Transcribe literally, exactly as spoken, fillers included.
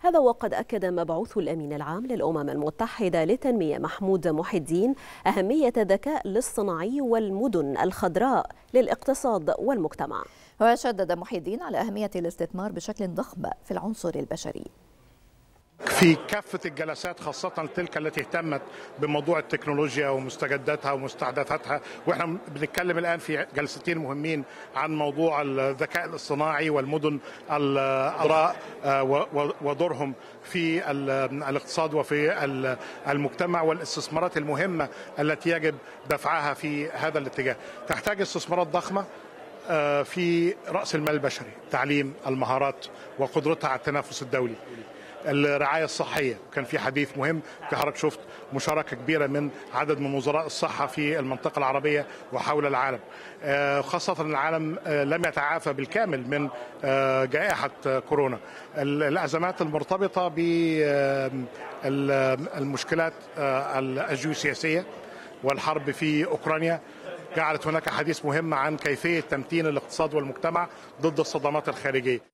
هذا وقد أكد مبعوث الأمين العام للأمم المتحدة للتنمية محمود محي الدين أهمية الذكاء الاصطناعي والمدن الخضراء للاقتصاد والمجتمع. وشدد محي الدين على أهمية الاستثمار بشكل ضخم في العنصر البشري في كافة الجلسات، خاصة تلك التي اهتمت بموضوع التكنولوجيا ومستجداتها ومستحدثاتها. واحنا بنتكلم الآن في جلستين مهمين عن موضوع الذكاء الاصطناعي والمدن الخضراء ودورهم في الاقتصاد وفي المجتمع والاستثمارات المهمة التي يجب دفعها في هذا الاتجاه. تحتاج استثمارات ضخمة في رأس المال البشري، تعليم، المهارات وقدرتها على التنافس الدولي، الرعاية الصحية. كان في حديث مهم، حضرتك شفت مشاركة كبيرة من عدد من وزراء الصحة في المنطقة العربية وحول العالم، خاصة العالم لم يتعافى بالكامل من جائحة كورونا. الأزمات المرتبطة بالمشكلات الجيوسياسية والحرب في أوكرانيا جعلت هناك حديث مهم عن كيفية تمتين الاقتصاد والمجتمع ضد الصدمات الخارجية.